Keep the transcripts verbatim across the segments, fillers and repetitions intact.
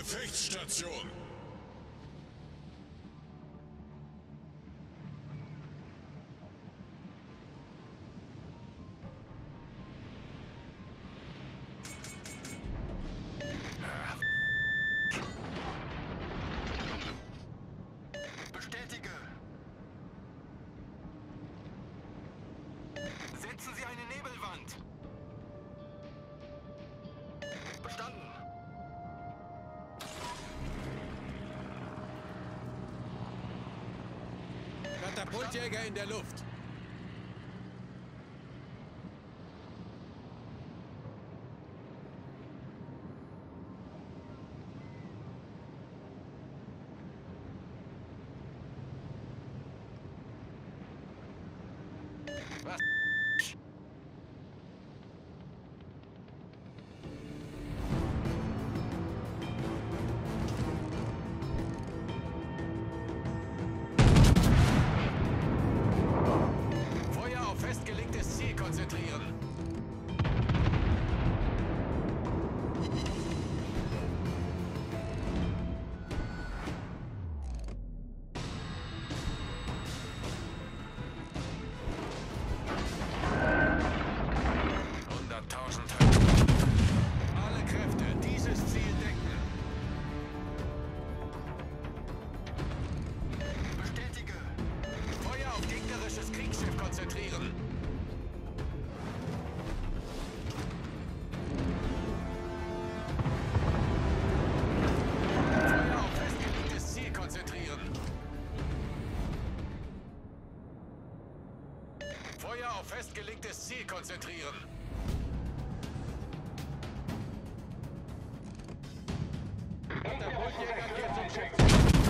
Gefechtsstation. Bestätige. Setzen Sie eine Nebelwand. Bestanden. Katapultjäger in der Luft. Was? Feuer auf festgelegtes Ziel konzentrieren. hunderttausend. Alle Kräfte, dieses Ziel decken. Bestätige. Feuer auf gegnerisches Kriegsschiff konzentrieren. Feuer auf festgelegtes Ziel konzentrieren. Feuer auf festgelegtes Ziel konzentrieren. Katapultjäger geht zum Schutz.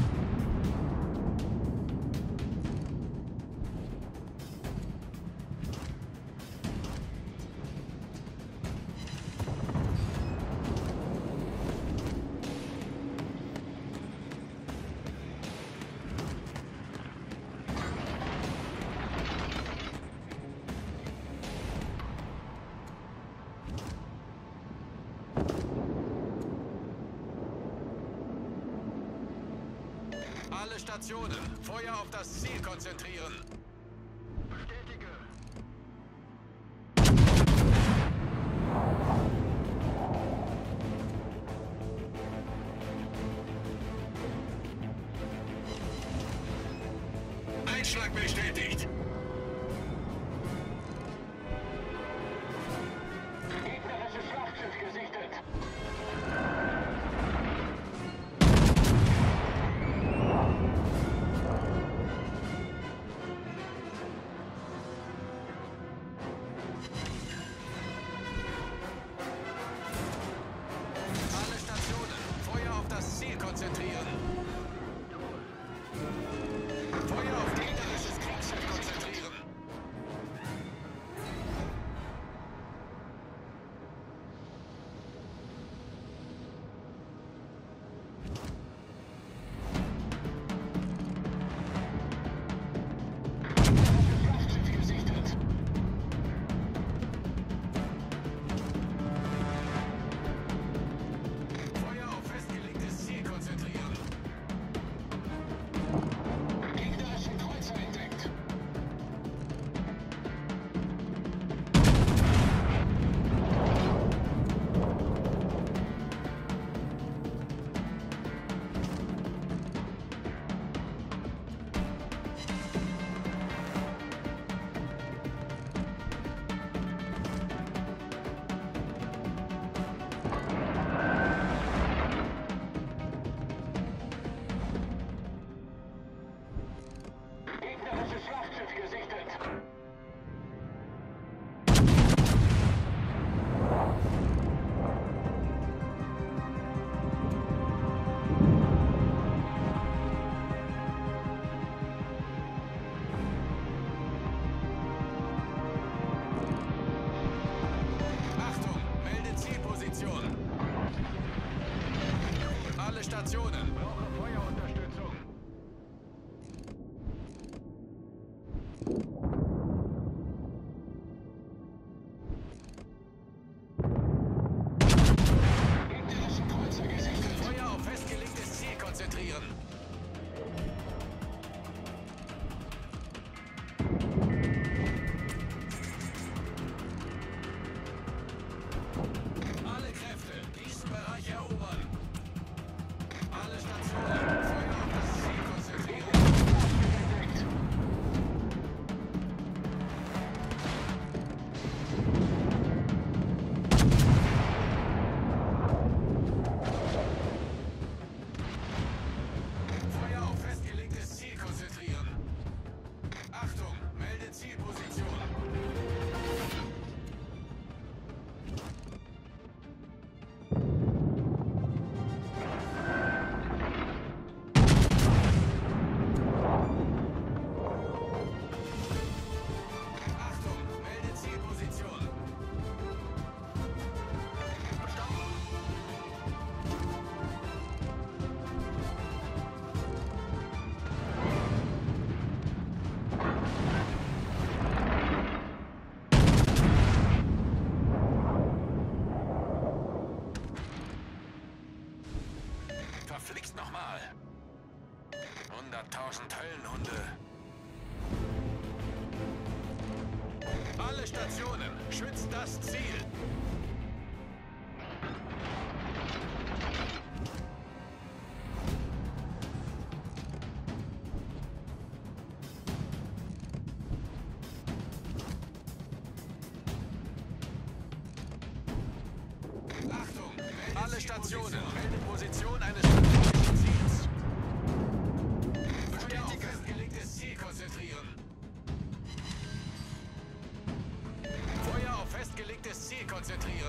Alle Stationen, Feuer auf das Ziel konzentrieren. Bestätige. Einschlag bestätigt. Gegnerisches Schlachtschiff gesichtet. Alle Stationen, Feuer auf das Ziel konzentrieren. Feuer auf gegnerisches Kriegsschiff konzentrieren. Schlachtschiff gesichtet. Feuer auf festgelegtes Ziel konzentrieren. Gegnerischen Kreuzer entdeckt. Gegnerisches Schlachtschiff gesichtet. Achtung, melde Zielposition. Alle Stationen, brauche Feuerunterstützung. Gegnerischen Kreuzer gesichtet. Feuer konzentrieren. Alle Kräfte, diesen Bereich erobern. Alle Stationen, Feuer auf das Ziel konzentrieren. Feuer auf festgelegtes Ziel konzentrieren. Achtung, melde Zielposition. Achtung, melde Zielposition. Verflixt nochmal. Hunderttausend Höllenhunde. Alle Stationen, schützt das Ziel. Achtung, alle Stationen, meldet Position eines strategischen Ziels. Feuer auf festgelegtes Ziel konzentrieren. Feuer auf festgelegtes Ziel konzentrieren.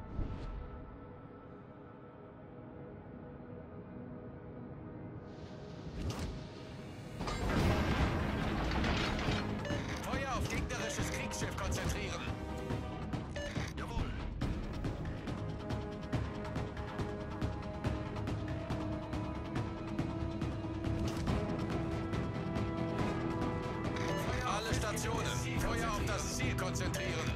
Feuer auf gegnerisches Kriegsschiff konzentrieren. Jawohl. Alle Stationen, Feuer auf das Ziel konzentrieren.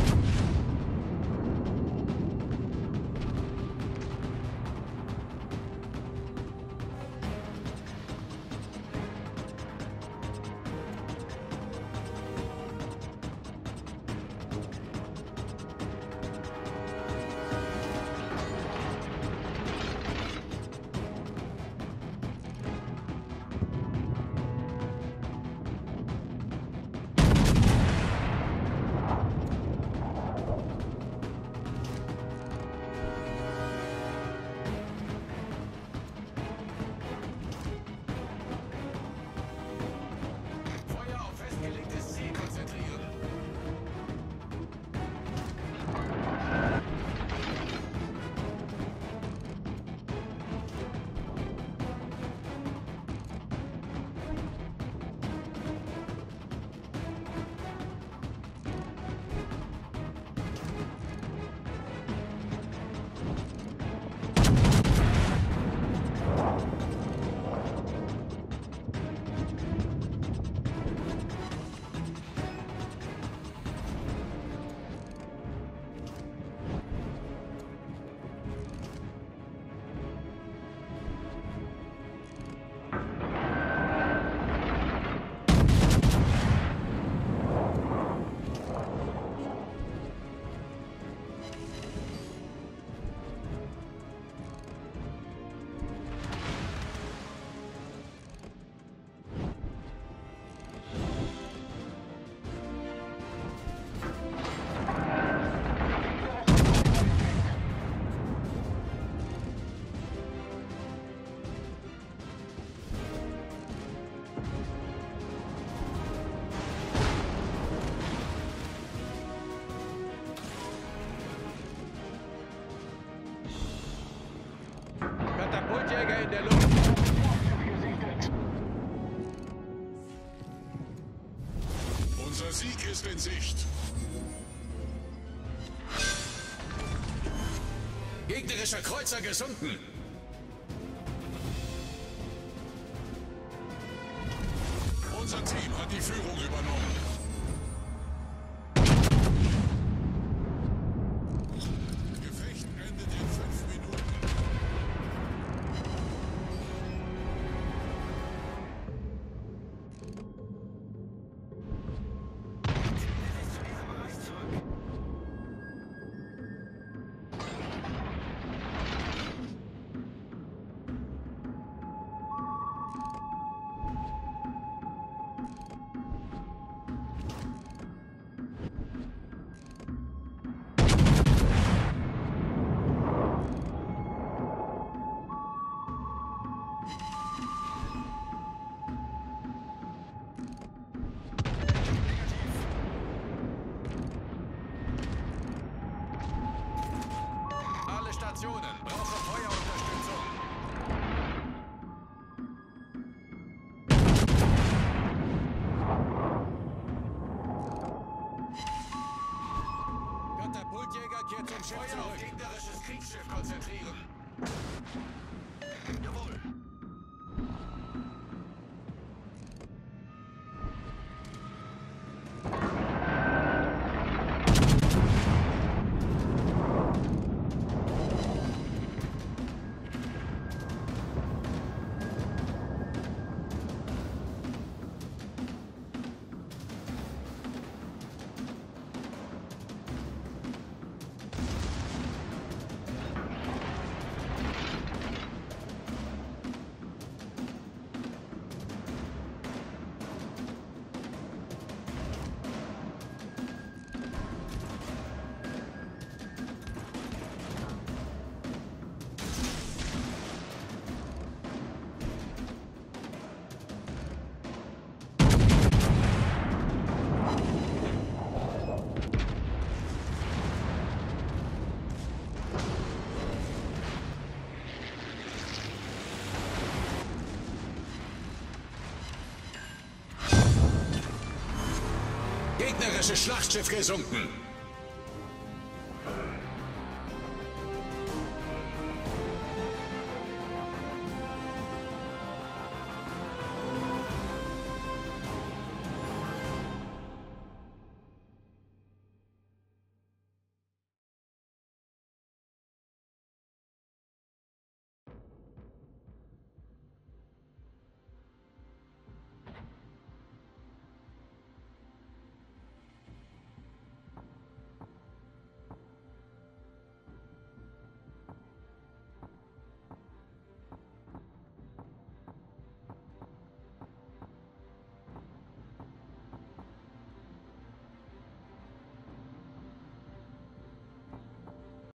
Feuer auf festgelegtes Ziel konzentrieren. Katapultjäger in der Luft. Unser Sieg ist in Sicht. Gegnerischer Kreuzer gesunken. Unser Team hat die Führung übernommen. Gefecht endet in fünf Minuten. Kriegsschiff konzentrieren. Jawohl. Gegnerisches Schlachtschiff gesunken.